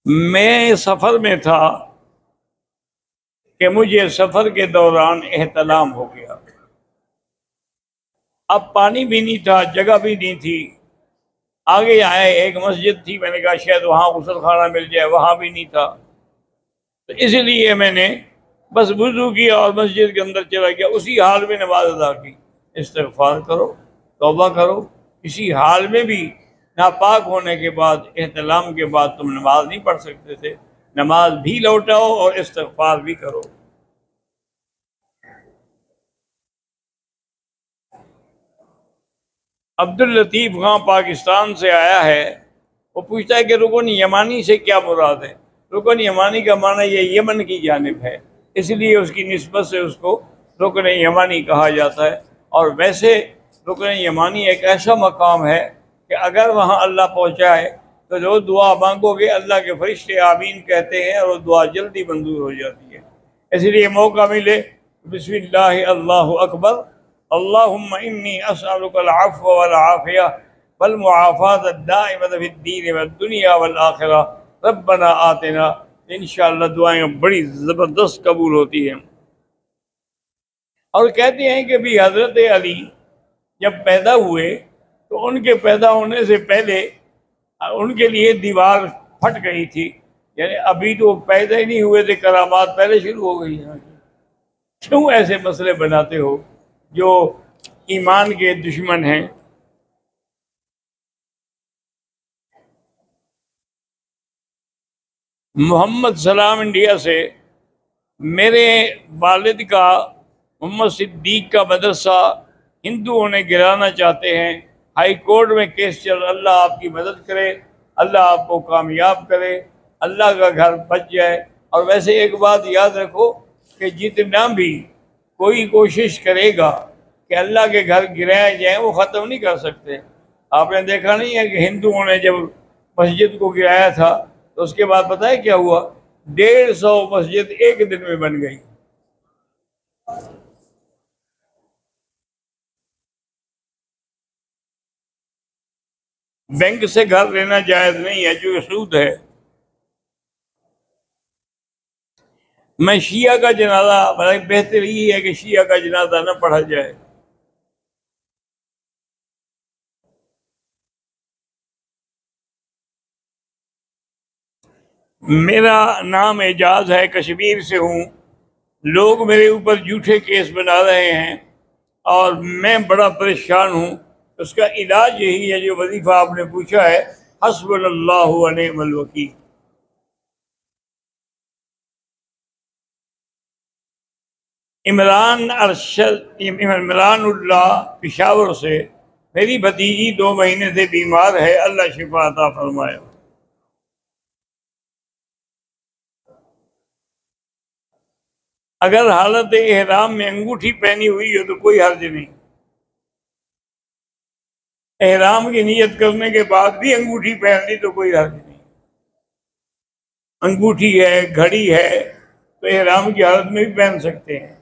मैं सफ़र में था कि मुझे सफ़र के दौरान एहतलाम हो गया। अब पानी भी नहीं था, जगह भी नहीं थी। आगे आए एक मस्जिद थी, मैंने कहा शायद वहाँ गुस्ल खाना मिल जाए, वहाँ भी नहीं था। तो इसलिए मैंने बस वुज़ू किया और मस्जिद के अंदर चला गया। उसी हाल में नमाज अदा की। इस्तिग़फ़ार करो, तौबा करो। किसी हाल में भी नापाक होने के बाद, एहतलाम के बाद तुम नमाज नहीं पढ़ सकते थे। नमाज भी लौटाओ और इस्तिग़फ़ार भी करो। अब्दुल लतीफ़ खां पाकिस्तान से आया है। वो पूछता है कि रुकन यमानी से क्या मुराद है। रुकन यमानी का माना ये यमन की जानिब है, इसलिए उसकी निस्बत से उसको रुकन यमानी कहा जाता है। और वैसे रुकन यमानी एक ऐसा मकाम है कि अगर वहाँ अल्लाह पहुँचाए तो जो दुआ मांगोगे अल्लाह के फरिश्ते आमीन कहते हैं और दुआ जल्दी मंजूर हो जाती है। इसलिए मौका मिले बिस्मिल्लाह अल्लाहु अकबर, अल्लाहुम्मा इन्नी अस्अलुकल अफ़्व वल आफ़िया वल मुआफ़ात दाइमत फ़िद दीन वद दुनिया वल आखिरा रब्बना आतिना। इंशाअल्लाह दुआएं बड़ी ज़बरदस्त कबूल होती हैं। और कहते हैं कि भी हज़रत अली जब पैदा हुए तो उनके पैदा होने से पहले उनके लिए दीवार फट गई थी। यानी अभी तो पैदा ही नहीं हुए थे, करामात पहले शुरू हो गई हैं। क्यों ऐसे मसले बनाते हो जो ईमान के दुश्मन हैं? मोहम्मद सलाम इंडिया से, मेरे वालिद का मोहम्मद सिद्दीक का मदरसा हिंदुओं ने गिराना चाहते हैं। हाई कोर्ट में केस चल, अल्लाह आपकी मदद करे, अल्लाह आपको कामयाब करे, अल्लाह का घर बच जाए। और वैसे एक बात याद रखो कि जितना भी कोई कोशिश करेगा कि अल्लाह के घर गिराए जाए, वो ख़त्म नहीं कर सकते। आपने देखा नहीं है कि हिंदुओं ने जब मस्जिद को गिराया था तो उसके बाद पता है क्या हुआ? 150 मस्जिद एक दिन में बन गई। बैंक से घर लेना जायज नहीं है, जो सूद है। मैं शिया का जनाजा, मतलब बेहतर यही है कि शिया का जनाजा न पढ़ा जाए। मेरा नाम एजाज है, कश्मीर से हूँ। लोग मेरे ऊपर झूठे केस बना रहे हैं और मैं बड़ा परेशान हूँ। उसका इलाज यही है जो वजीफा आपने पूछा है, हस्बुनल्लाहु व निअमल वकील। इमरान अरशद, इमरान उल्लाह पिशावर से, मेरी भतीजी 2 महीने से बीमार है, अल्लाह शिफा अता फरमाए। अगर हालत एहराम में अंगूठी पहनी हुई हो तो कोई हर्ज नहीं। एहराम की नियत करने के बाद भी अंगूठी पहन ली तो कोई हर्ज नहीं। अंगूठी है, घड़ी है, तो एहराम की हालत में भी पहन सकते हैं।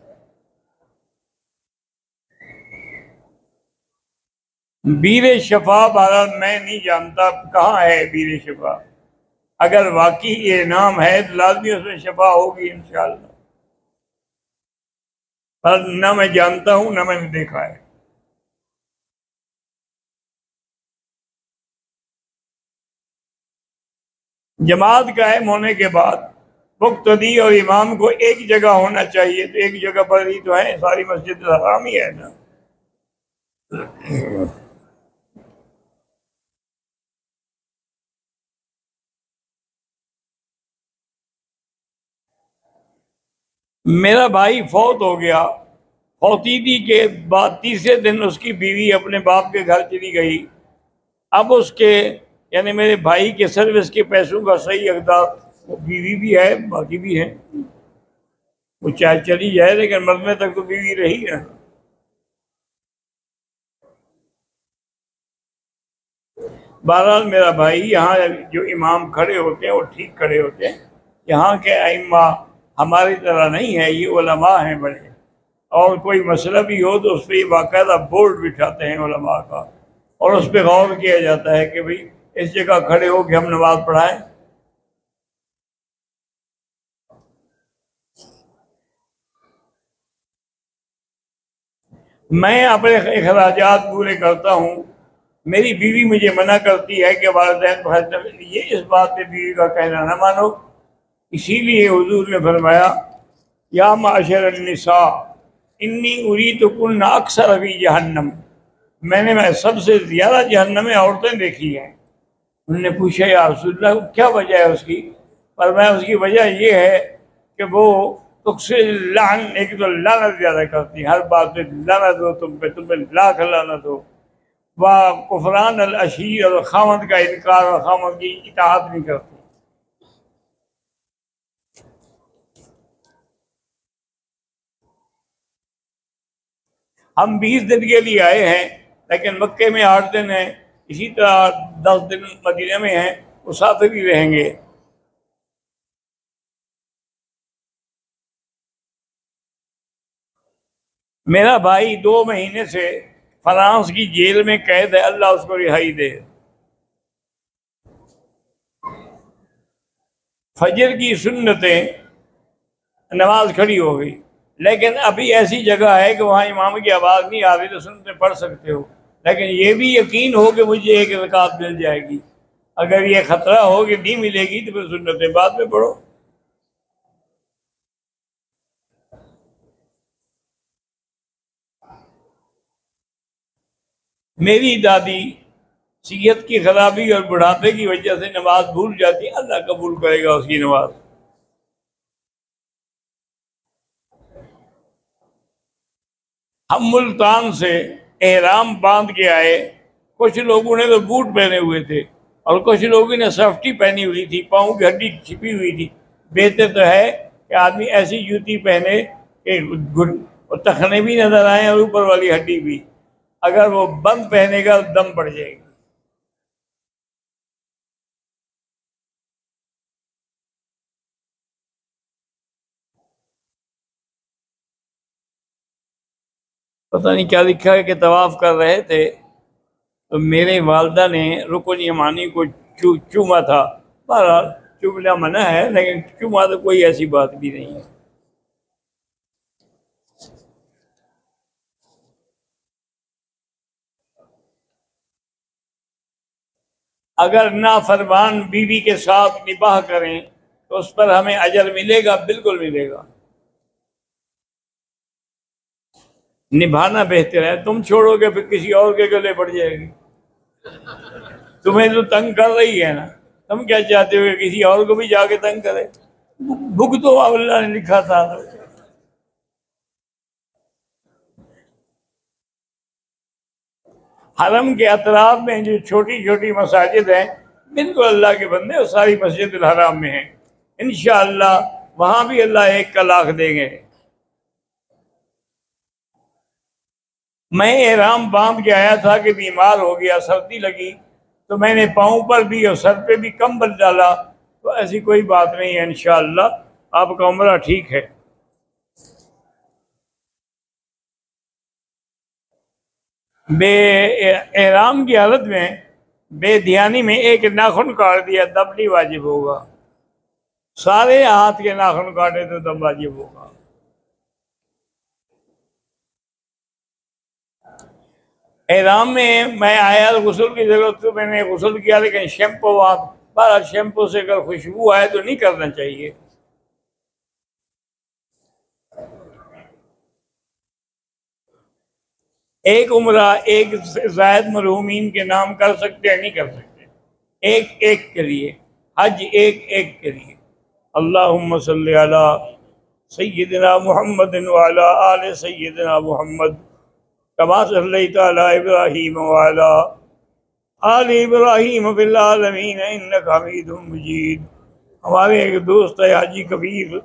बीर शफा बारा मैं नहीं जानता कहाँ है बीर शफा। अगर वाकई ये नाम है तो लाजमी उसमें शफा होगी इंशाअल्लाह, पर ना मैं जानता हूँ ना मैंने देखा है। जमात कायम होने के बाद मुक्तदी और इमाम को एक जगह होना चाहिए, तो एक जगह पर ही तो है, सारी मस्जिद हराम ही है ना। मेरा भाई फौत हो गया। फौतीदी के बाद तीसरे दिन उसकी बीवी अपने बाप के घर चली गई। अब उसके, यानी मेरे भाई के सर्विस के पैसों का सही हकदार वो बीवी भी है, बाकी भी है। वो चाहे चली जाए लेकिन मरने तक तो बीवी रही है। बहरहाल मेरा भाई, यहाँ जो इमाम खड़े होते हैं वो ठीक खड़े होते हैं। यहाँ के अइम्मा हमारी तरह नहीं है, ये उलमा हैं बड़े। और कोई मसला भी हो तो उस पर बाकायदा बोर्ड बिठाते हैं उलमा का, और उस पर गौर किया जाता है कि भाई इस जगह खड़े हो कि हम नमाज पढ़ाएं। मैं अपने अखराजात पूरे करता हूँ। मेरी बीवी मुझे मना करती है कि वालिदैन को हज न, ये इस बात पे बीवी का कहना ना मानो। इसीलिए हुजूर ने फरमाया, या माशर निसा इन्नी उरीतुकुन्ना अक्सर फी जहन्नम, मैं सबसे ज्यादा जहन्नम में औरतें देखी हैं। उन्होंने पूछा, या रसूलल्लाह क्या वजह है उसकी? पर मैं उसकी वजह ये है कि वो तुझसे लान, एक तो लानत ज्यादा करती है, हर बात पे लानत हो तुम पे लाख लानत हो। वह कुफरान अल अशीर, और खामद का इनकार और खामद की इताअत नहीं करती। हम 20 दिन के लिए आए हैं, लेकिन मक्के में 8 दिन हैं, इसी तरह 10 दिन मदीने में हैं, मुसाफिर भी रहेंगे। मेरा भाई 2 महीने से फ्रांस की जेल में कैद है, अल्लाह उसको रिहाई दे। फजर की सुन्नतें, नमाज खड़ी हो गई, लेकिन अभी ऐसी जगह है कि वहाँ इमाम की आवाज़ नहीं आ रही, तो सुन्नतें पढ़ सकते हो, लेकिन ये भी यकीन हो कि मुझे एक रकात मिल जाएगी। अगर ये खतरा हो कि नहीं मिलेगी तो फिर सुन्नतें बाद में पढ़ो। मेरी दादी सेहत की खराबी और बुढ़ापे की वजह से नमाज भूल जाती है, अल्लाह कबूल करेगा उसकी नमाज। हम मुल्तान से एहराम बांध के आए। कुछ लोगों ने तो बूट पहने हुए थे और कुछ लोगों ने सफ्टी पहनी हुई थी, पाँव की हड्डी छिपी हुई थी। बेहतर तो है कि आदमी ऐसी जूती पहने कि और टखने भी नजर आए और ऊपर वाली हड्डी भी। अगर वो बंद पहनेगा तो दम पड़ जाएगी। पता नहीं क्या लिखा है कि तवाफ कर रहे थे तो मेरे वालदा ने रुकन यमानी को चूमा था। बहरहाल चूमना मना है, लेकिन चूमा तो कोई ऐसी बात भी नहीं है। अगर नाफरमान बीवी के साथ निबाह करें तो उस पर हमें अजर मिलेगा, बिल्कुल मिलेगा। निभाना बेहतर है, तुम छोड़ोगे फिर किसी और के गले पड़ जाएगी। तुम्हें तो तंग कर रही है ना, तुम क्या चाहते हो कि किसी और को भी जाके तंग करे? भुग तो अल्लाह ने लिखा था। हरम के अतराफ में जो छोटी छोटी मसाजिद हैं, बिल्कुल अल्लाह के बंदे और सारी मस्जिद हराम में हैं। इंशाअल्लाह वहां भी अल्लाह 1 का लाख देंगे। मैं एहराम बांध के आया था कि बीमार हो गया, सर्दी लगी, तो मैंने पाँव पर भी और सर पे भी कंबल डाला। तो ऐसी कोई बात नहीं है, इंशाअल्लाह आपका उम्रा ठीक है। बे एहराम की हालत में बेध्यानी में एक नाखून काट दिया, दम नहीं वाजिब होगा। सारे हाथ के नाखून काटे तो दम वाजिब होगा। एहराम में मैं आया तो गुस्ल की जरूरत, तो मैंने गुस्ल किया, लेकिन शैम्पू आप पर शैम्पू से अगर खुशबू आए तो नहीं करना चाहिए। एक उम्रा एक जायद मरहूमीन के नाम कर सकते हैं, नहीं कर सकते? एक एक के लिए हज, एक एक के लिए। अल्लाहुम्मा सल्ली अला सय्यिदना मुहम्मद व अला आले सय्यिदना मुहम्मद कमा सल्लैता अला इब्राहीम व अला आले इब्राहीम फिल आलमीन इन्नका हमीदुम मजीद। हमारे एक दोस्त है हाजी कबीर,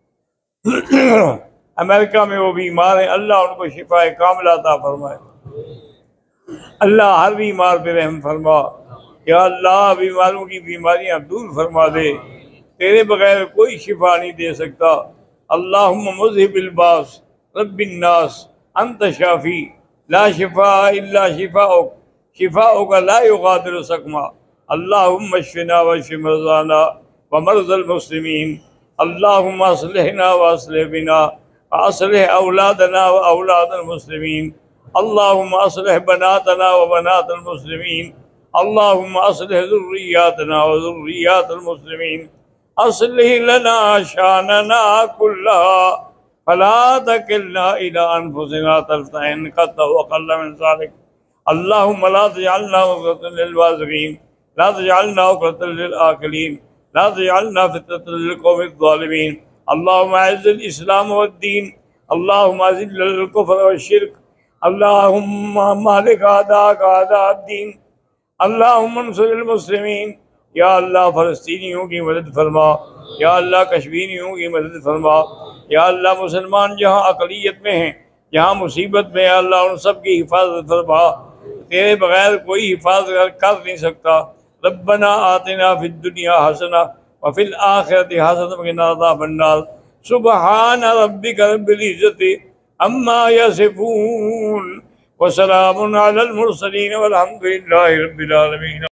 अमेरिका में वो बीमार है, अल्लाह उनको शिफाए कामिला अता फरमाए। अल्लाह हर बीमार पे रहम फरमा। या अल्लाह बीमारों की बीमारियां दूर फरमा दे, तेरे बगैर कोई शिफा नहीं दे सकता। अल्लाहुम्मा मुज़हिबिल बास रब्बिन नास अंत शाफी ला शिफा इल्ला शिफाउक शिफाउक ला युगादिरु सकमा। अल्लाहुम्मा अश्फिना वश्फि मरज़ाना व मरज़ल मुस्लिमीन। अल्लाहुम्मा अस्लिहना व अस्लिह बिना अस्लिह औलादना व औलादल मुस्लिमीन। अल्लाहुम्मा अस्लिह बनातना व बनातल मुस्लिमीन, अल्लाहुम्मा अस्लिह ज़ुर्रियातना व ज़ुर्रियातल मुस्लिमीन, अस्लिह लना शानना कुल्लहा फला तकिलना इला अनफुसिना तरफ़तैन क़त्ता व अक़ल्ल मिन ज़ालिक। अल्लाहुम्मा ला तजअलना उक़दतन लिल-वाज़िक़ीन, ला तजअलना उक़दतन लिल-आक़िलीन, ला तजअलना फ़ितनतन लिल-क़ौमिज़ ज़ालिमीन। अल्लाहुम्मा अइज़्ज़िल इस्लाम वद्दीन, अल्लाहुम्मा अज़िल्ल कुफ्र व शिर्क, अल्लाहुम्मा मालिक आदाक आदाद्दीन, अल्लाहुम्मा अंसुरिल मुस्लिमीन। या अल्लाह फ़लस्तीनियों की मदद फरमा, या अल्लाह कश्मीरियों की मदद फरमा, या अल्लाह मुसलमान जहाँ अक़लियत में हैं, जहाँ मुसीबत में, या अल्लाह उन सब की हिफाजत फरमा। तेरे बगैर कोई हिफाजत कर नहीं सकता। रब्बना आतिना फिद दुनिया हसना व फिल आखिरति हसनत व क़िना अज़ाबन्नार। सुब्हान रब्बिका रब्बिल इज़्ज़ति अम्मा यसिफून व सलामुन अलल मुरसलीन वल्हम्दुलिल्लाहि रब्बिल आलमीन।